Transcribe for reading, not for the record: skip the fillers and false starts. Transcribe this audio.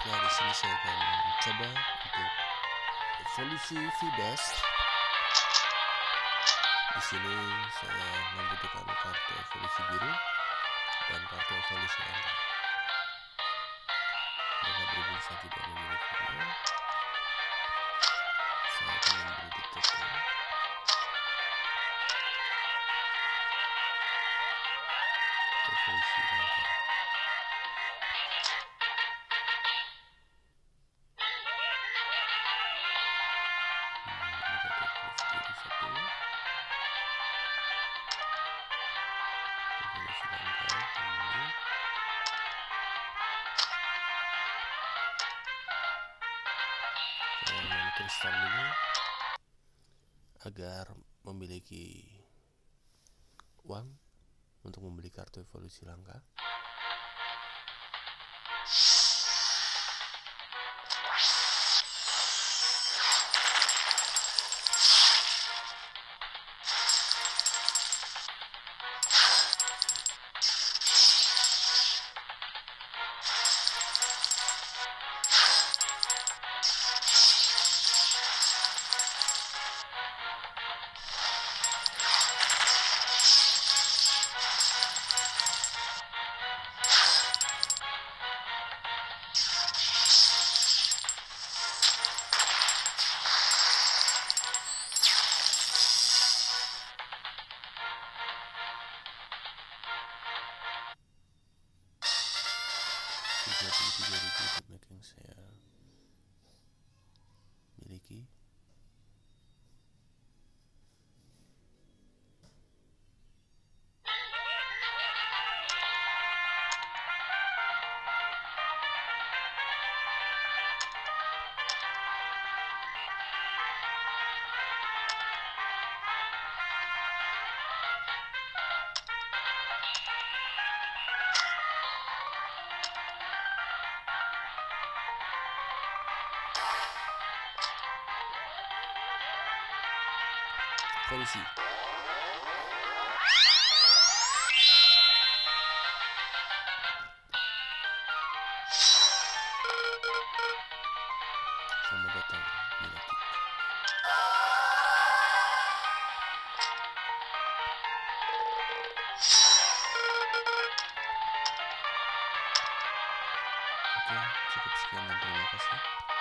Baiklah, di sini saya akan coba untuk evolusi V-Best. Di sini saya membutuhkan kartu evolusi biru dan kartu evolusi angka. Jika berhubung saya tidak memilikinya, saya akan memberi detail evolusi angka. Kristal ini agar memiliki uang untuk membeli kartu evolusi langka. Tiga yang saya miliki. Polisi. Selamat datang di Latik. Oke, cukup sekian dan terima kasih.